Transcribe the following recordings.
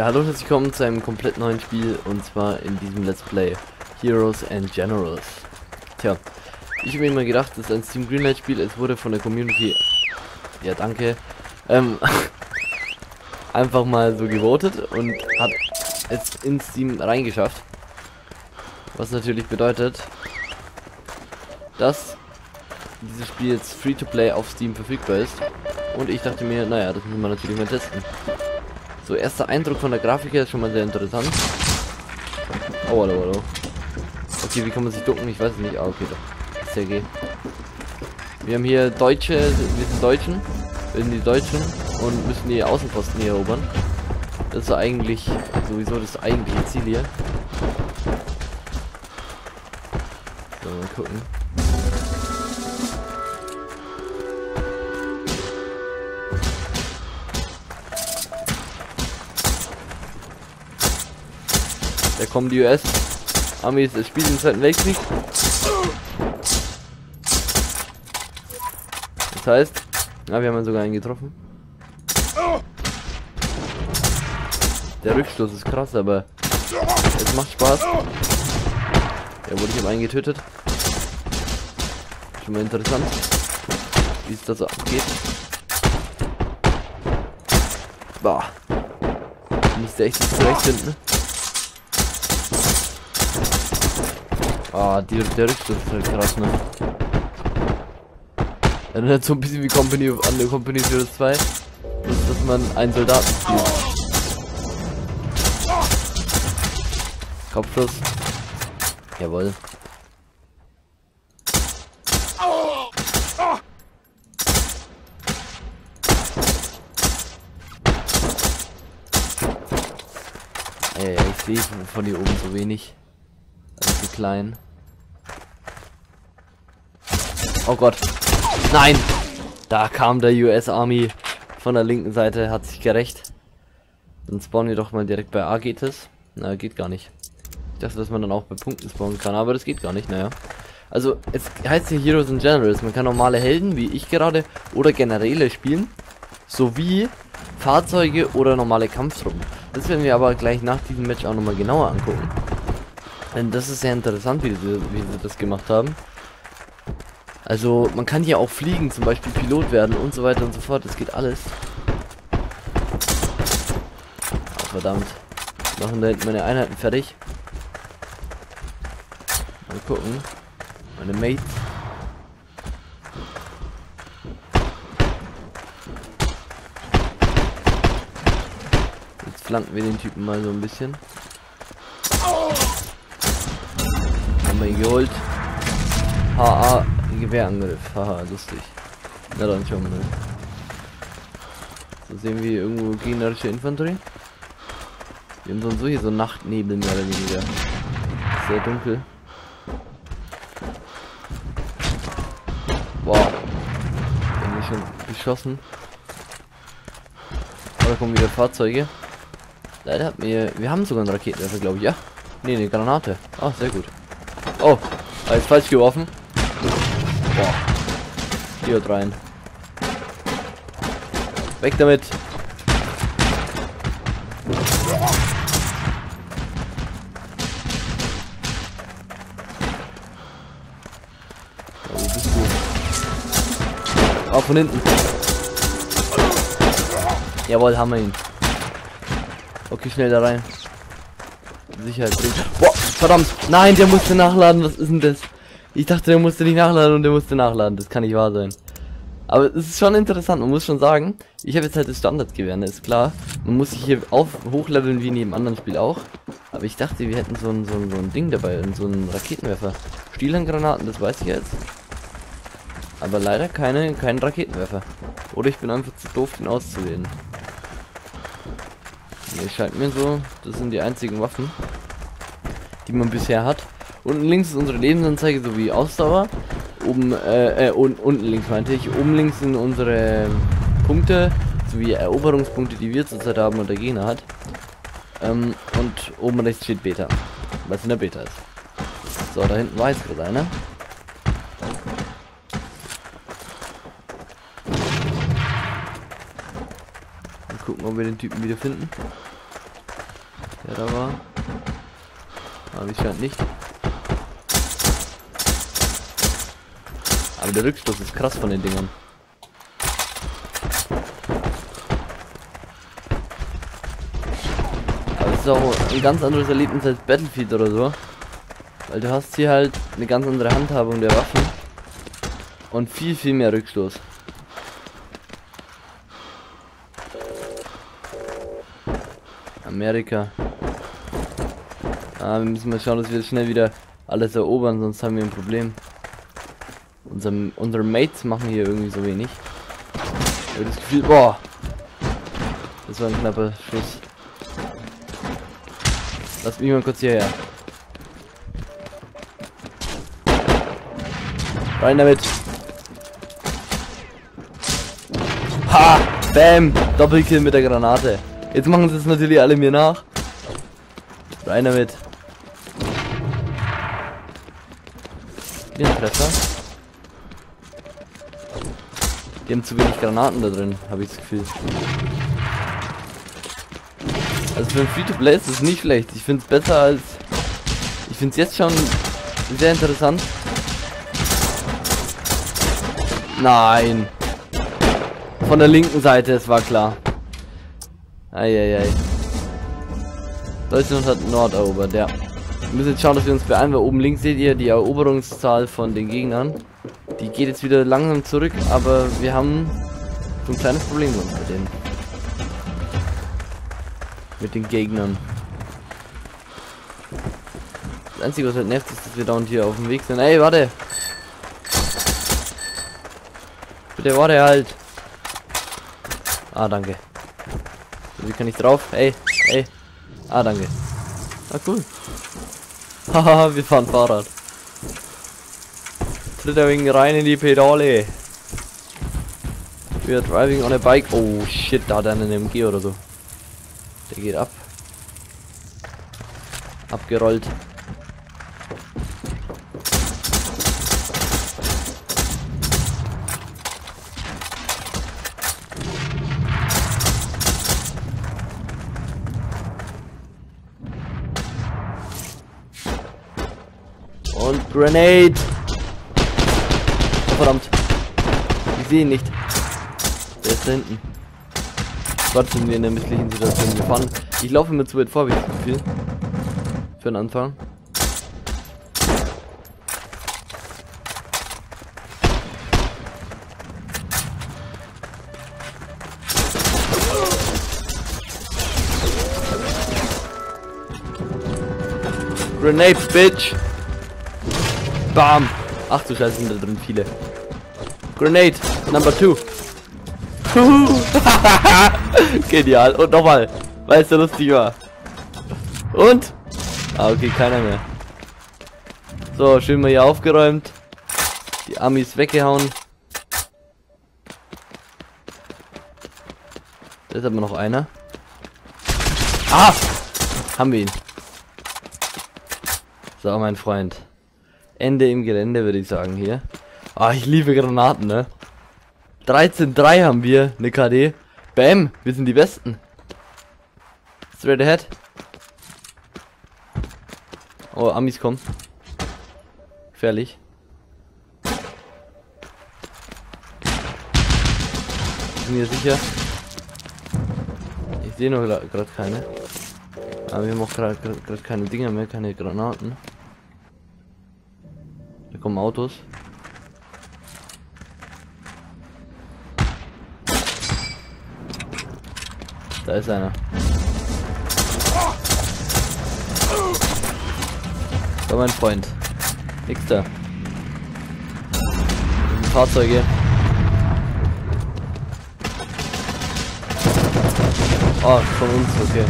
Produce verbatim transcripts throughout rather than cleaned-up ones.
Ja, hallo und herzlich willkommen zu einem komplett neuen Spiel, und zwar in diesem Let's Play Heroes and Generals. Tja, ich habe mir immer gedacht, das ist ein Steam Greenlight Spiel. Es wurde von der Community, ja danke, ähm, einfach mal so gewotet und hat es in Steam reingeschafft. Was natürlich bedeutet, dass dieses Spiel jetzt Free-to-Play auf Steam verfügbar ist. Und ich dachte mir, naja, das müssen wir natürlich mal testen. So, erster Eindruck von der Grafik her ist schon mal sehr interessant. Oh, hallo, hallo. Okay, wie kann man sich ducken? Ich weiß es nicht. Ah, okay, doch. Ist ja okay. Wir haben hier Deutsche, wir sind Deutschen. Wir sind die Deutschen und müssen die Außenposten hier erobern. Das ist eigentlich sowieso das eigentliche Ziel hier. So, mal gucken. Da kommen die U S-Armees, es spielt im Zweiten Weltkrieg. Das heißt, ja, wir haben sogar einen getroffen. Der Rückstoß ist krass, aber es macht Spaß. Ja, wurde ich habe einen getötet. Schon mal interessant, wie es da so abgeht. Boah. Müsste echt nicht zurechtfinden. Ah, die, der Rückstoß ist halt krass, ne? Erinnert so ein bisschen wie Company of an der Company of Heroes zwei. Ist, dass man einen Soldaten spielt. Kopfschuss. Jawohl. Ey, ich sehe von hier oben so wenig. Also so klein. Oh Gott. Nein! Da kam der U S Army von der linken Seite, hat sich gerecht. Dann spawnen wir doch mal direkt bei A, geht es? Na, geht gar nicht. Ich dachte, dass man dann auch bei Punkten spawnen kann, aber das geht gar nicht, naja. Also, es heißt hier Heroes and Generals. Man kann normale Helden, wie ich gerade, oder Generäle spielen, sowie Fahrzeuge oder normale Kampftruppen. Das werden wir aber gleich nach diesem Match auch nochmal genauer angucken. Denn das ist sehr interessant, wie sie, wie sie das gemacht haben. Also, man kann hier auch fliegen, zum Beispiel Pilot werden und so weiter und so fort. Das geht alles. Oh, verdammt. Machen da hinten meine Einheiten fertig. Mal gucken. Meine Mates. Jetzt flanken wir den Typen mal so ein bisschen. Haben wir ihn geholt. H A Gewehrangriff. Haha, lustig. Na dann schauen wir mal. So sehen wir irgendwo gegnerische Infanterie. Wir haben so und so hier so Nachtnebel mehr oder weniger. Sehr dunkel. Wow. Wir haben hier schon geschossen. Oh, da kommen wieder Fahrzeuge. Leider hat mir. Wir haben sogar einen Raketenwerfer, glaube ich, ja? Ne, eine Granate. Ah, sehr gut. Oh, war jetzt falsch geworfen. Boah. Hier rein. Weg damit. Oh, wo bist du? Oh, von hinten. Jawohl, haben wir ihn. Okay, schnell da rein. Sicherheit bringt. Boah, verdammt. Nein, der musste nachladen. Was ist denn das? Ich dachte, der musste nicht nachladen und der musste nachladen. Das kann nicht wahr sein. Aber es ist schon interessant. Man muss schon sagen, ich habe jetzt halt das Standardgewehr, ne? Ist klar. Man muss sich hier auf hochleveln wie in jedem anderen Spiel auch. Aber ich dachte, wir hätten so ein, so ein, so ein Ding dabei. So einen Raketenwerfer. Stielhandgranaten, das weiß ich jetzt. Aber leider keine, keinen Raketenwerfer. Oder ich bin einfach zu doof, den auszuwählen. Nee, scheint mir so. Das sind die einzigen Waffen, die man bisher hat. Unten links ist unsere Lebensanzeige sowie Ausdauer. Oben, äh, äh, un unten links meinte ich. Oben links sind unsere Punkte sowie Eroberungspunkte, die wir zurzeit haben und der Gegner hat. Ähm, und oben rechts steht Beta, was in der Beta ist. So, da hinten war jetzt gerade einer. Mal gucken, ob wir den Typen wieder finden. Der da war. Aber ich scheint nicht. Aber der Rückstoß ist krass von den Dingern. Aber es ist auch ein ganz anderes Erlebnis als Battlefield oder so. Weil du hast hier halt eine ganz andere Handhabung der Waffen. Und viel, viel mehr Rückstoß. Amerika. Ah, wir müssen mal schauen, dass wir schnell wieder alles erobern, sonst haben wir ein Problem. Unsere, unsere Mates machen hier irgendwie so wenig. Ich habe das Gefühl, boah, das war ein knapper Schuss. Lass mich mal kurz hierher. Rein damit. Ha! Bam! Doppelkill mit der Granate. Jetzt machen sie es natürlich alle mir nach. Rein damit. Wie ein Treffer. Die haben zu wenig Granaten da drin, habe ich das Gefühl. Also für ein Free-to-Play ist es nicht schlecht. Ich finde es besser als... Ich finde es jetzt schon sehr interessant. Nein. Von der linken Seite, es war klar. Eieiei. Deutschland hat Nord erobert, ja. Wir müssen jetzt schauen, dass wir uns beeilen, weil oben links seht ihr die Eroberungszahl von den Gegnern. Die geht jetzt wieder langsam zurück, aber wir haben so ein kleines Problem mit denen. Mit den Gegnern. Das Einzige, was halt nervt, ist, dass wir da und hier auf dem Weg sind. Ey, warte! Bitte warte halt! Ah, danke. Wie kann ich drauf? Ey, ey. Ah, danke. Ah, cool. Haha, wir fahren Fahrrad. Tritt ein wenig rein in die Pedale. We are driving on a bike. Oh shit, da hat er einen M G oder so. Der geht ab. Abgerollt. Und Grenade! Oh, verdammt! Ich sehe ihn nicht. Der ist da hinten. Gott, sind wir in der misslichen Situation gefahren. Ich laufe immer zu weit vor, wie ich das Gefühl. Für den Anfang. Grenade, Bitch! Bam! Ach du Scheiße, sind da drin viele. Grenade, number two. Genial. Und nochmal, weil es so lustig war. Und? Ah, okay, keiner mehr. So, schön mal hier aufgeräumt. Die Amis weggehauen. Da ist aber noch einer. Ah! Haben wir ihn. So, mein Freund. Ende im Gelände, würde ich sagen, hier. Ah, ich liebe Granaten, ne? dreizehn drei haben wir, eine K D. Bam, wir sind die Besten. Straight ahead. Oh, Amis kommen. Gefährlich. Ich bin mir sicher. Ich sehe noch gerade keine. Aber wir haben auch gerade keine Dinger mehr, keine Granaten. Da kommen Autos. Da ist einer. So, mein Freund. Nix da. Fahrzeuge. Oh, von uns, okay.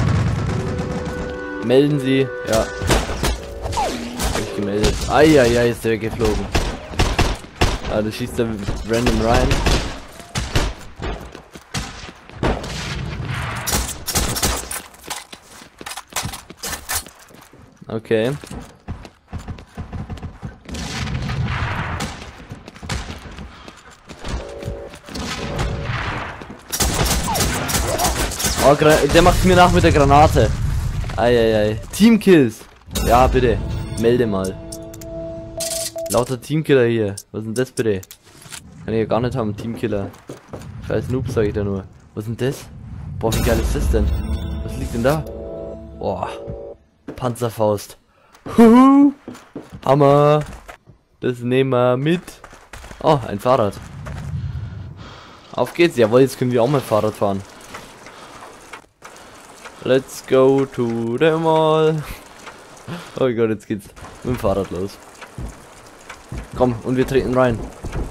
Melden Sie. Ja. Hab ich gemeldet. Eieiei, ist der weggeflogen. Ah, du schießt da random rein. Okay. Oh, der macht mir nach mit der Granate. Eieiei. Teamkills. Ja, bitte. Melde mal. Lauter Teamkiller hier. Was ist denn das bitte? Kann ich ja gar nicht haben, Teamkiller. Scheiß Noob, sag ich da nur. Was ist denn das? Boah, wie geil ist das denn? Was liegt denn da? Boah. Panzerfaust. Huhu. Hammer. Das nehmen wir mit. Oh, ein Fahrrad. Auf geht's. Jawohl, jetzt können wir auch mal Fahrrad fahren. Let's go to the mall. Oh Gott, jetzt geht's mit dem Fahrrad los. Komm, und wir treten rein.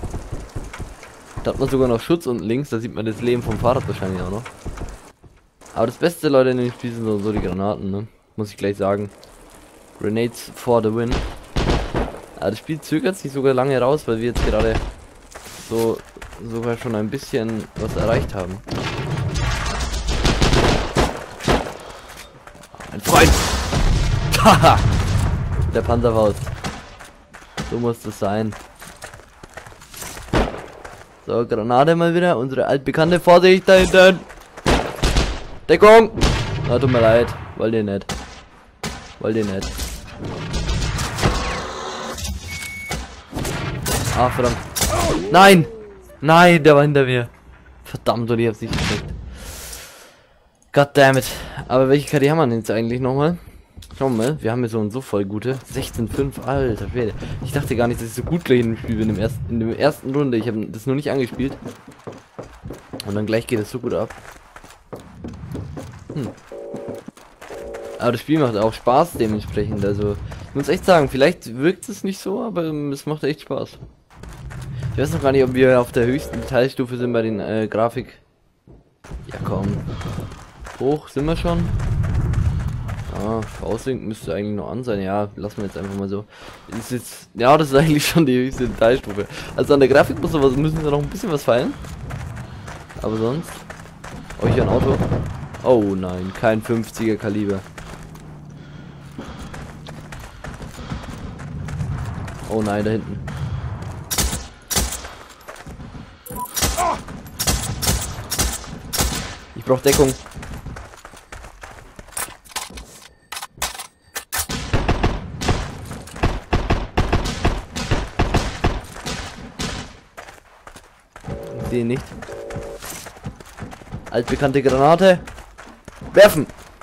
Da hat man sogar noch Schutz unten links, da sieht man das Leben vom Fahrrad wahrscheinlich auch noch. Aber das Beste, Leute, in dem Spiel sind so, so die Granaten, ne? Muss ich gleich sagen. Grenades for the win. Aber das Spiel zögert sich sogar lange raus, weil wir jetzt gerade so sogar schon ein bisschen was erreicht haben. Ein Freund! Haha! Der Panzerfaust. So muss das sein. So, Granate mal wieder. Unsere altbekannte. Vorsicht da hinten! Deckung! Ah, tut mir leid. Wollt ihr nicht. Wollt ihr nicht. Ah, verdammt. Nein! Nein, der war hinter mir. Verdammt, und ich hab's nicht gekriegt. Goddammit. Aber welche K D haben wir denn jetzt eigentlich nochmal? Schauen wir mal, wir haben hier so und so voll gute. sechzehn fünf, alter Schwede. Ich dachte gar nicht, dass ich so gut gleich in dem Spiel bin, im ersten, in der ersten Runde. Ich habe das noch nicht angespielt. Und dann gleich geht es so gut ab. Hm. Aber das Spiel macht auch Spaß dementsprechend. Also, ich muss echt sagen, vielleicht wirkt es nicht so, aber ähm, es macht echt Spaß. Ich weiß noch gar nicht, ob wir auf der höchsten Detailstufe sind bei den äh, Grafik. Ja, komm. Hoch sind wir schon. Ah, V-Sync müsste eigentlich noch an sein. Ja, lassen wir jetzt einfach mal so. Ist jetzt, ja, das ist eigentlich schon die höchste Detailstufe. Also an der Grafik muss was, müssen wir noch ein bisschen was feilen. Aber sonst. Oh, hier ein Auto. Oh nein, kein fünfziger Kaliber. Oh nein, da hinten. Ich brauche Deckung. Ich sehe nicht. Altbekannte Granate. Werfen!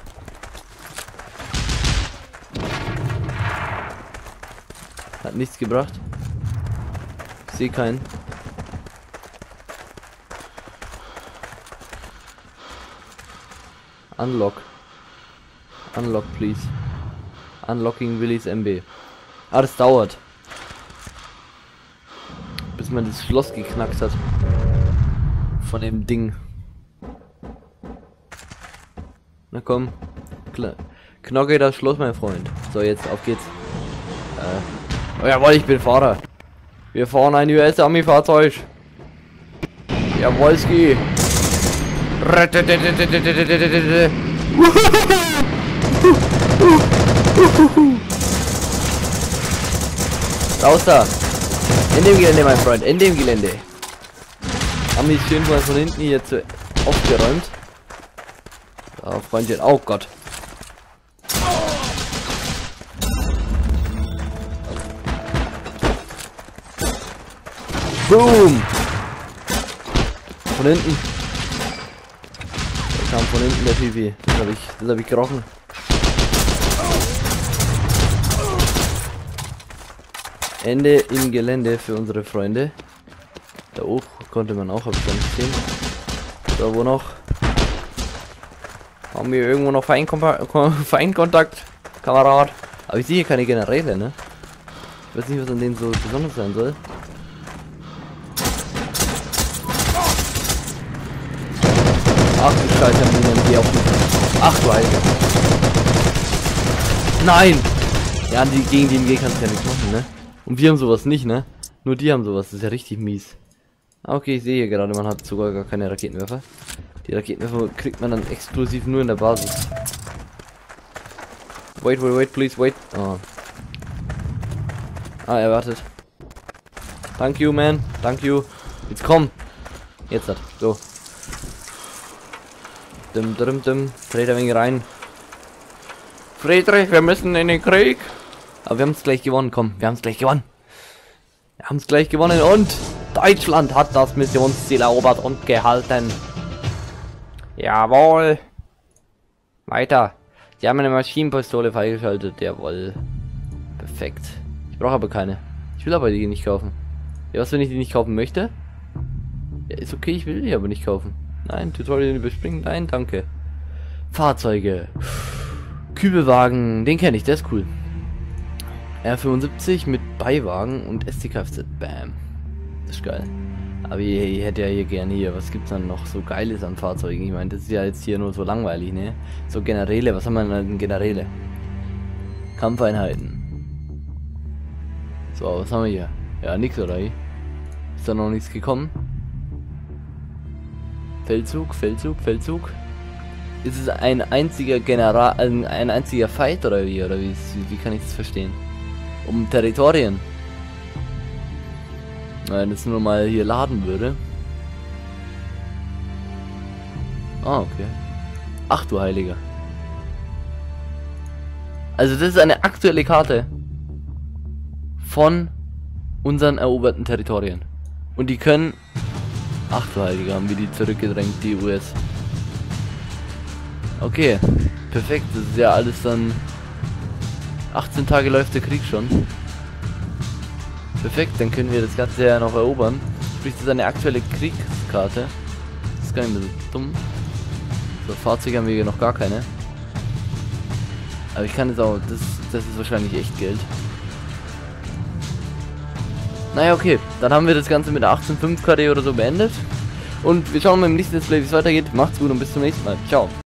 Hat nichts gebracht. Ich sehe keinen. Unlock. Unlock, please. Unlocking Willys M B. Ah, das dauert. Bis man das Schloss geknackt hat. Von dem Ding. Na komm. Klar. Knocke das Schloss, mein Freund. So, jetzt auf geht's. Äh. Oh jawohl, ich bin Fahrer. Wir fahren ein U S-Army-Fahrzeug. Jawolski. Raus da. In dem Gelände, mein Freund. In dem Gelände. Haben die schön mal von hinten hier zu aufgeräumt. Ja, Freundchen. Oh Gott. Boom. Von hinten. Da kam von hinten der Pipi. Das habe ich, das habe ich gerochen. Ende im Gelände für unsere Freunde. Da hoch konnte man auch, habe ich gar nicht gesehen. Da wo noch? Haben wir irgendwo noch Feindkontakt, Kamerad? Aber ich sehe hier keine Generäle, ne? Ich weiß nicht, was an denen so besonders sein soll. Ach du Scheiße, Minen, die auf mich. Ach du Alter. Nein! Ja, die, gegen die M G kannst du ja nichts machen, ne? Und wir haben sowas nicht, ne? Nur die haben sowas, das ist ja richtig mies. Okay, ich sehe hier gerade, man hat sogar gar keine Raketenwerfer. Die Raketenwerfer kriegt man dann exklusiv nur in der Basis. Wait, wait, wait, please, wait. Oh. Ah, er wartet. Thank you, man. Thank you. Jetzt komm. Jetzt hat. So. Dim, dim, dim. Dreht ein wenig rein. Friedrich, wir müssen in den Krieg. Aber wir haben es gleich gewonnen, komm, wir haben es gleich gewonnen. Wir haben es gleich gewonnen und Deutschland hat das Missionsziel erobert und gehalten. Jawohl. Weiter. Sie haben eine Maschinenpistole freigeschaltet, jawohl. Perfekt. Ich brauche aber keine. Ich will aber die nicht kaufen. Ja, was, wenn ich die nicht kaufen möchte? Ja, ist okay, ich will die aber nicht kaufen. Nein, Tutorial überspringen, nein, danke. Fahrzeuge. Kübelwagen, den kenne ich, der ist cool. R fünfundsiebzig mit Beiwagen und S T Kfz, bam. Das ist geil. Aber ich, ich hätte ja hier gerne hier, was gibt's dann noch so Geiles an Fahrzeugen? Ich meine, das ist ja jetzt hier nur so langweilig, ne? So Generäle, was haben wir denn Generäle? Kampfeinheiten. So, was haben wir hier? Ja, nix, oder? Ist da noch nichts gekommen? Feldzug, Feldzug, Feldzug. Ist es ein einziger General, ein, ein einziger Fight oder wie? Oder wie, wie kann ich das verstehen? Um Territorien. Wenn das nur mal hier laden würde. Ah, okay. Ach du Heiliger. Also das ist eine aktuelle Karte von unseren eroberten Territorien. Und die können... Ach du Heiliger, haben wir die zurückgedrängt, die U S. Okay, perfekt. Das ist ja alles dann... achtzehn Tage läuft der Krieg schon. Perfekt, dann können wir das Ganze ja noch erobern. Sprich, das ist eine aktuelle Kriegskarte. Das ist gar nicht mehr so dumm. So, Fahrzeuge haben wir hier noch gar keine. Aber ich kann jetzt auch... Das, das ist wahrscheinlich echt Geld. Naja, okay. Dann haben wir das Ganze mit der achtzehn Punkt fünf K D oder so beendet. Und wir schauen mal im nächsten Display, wie es weitergeht. Macht's gut und bis zum nächsten Mal. Ciao.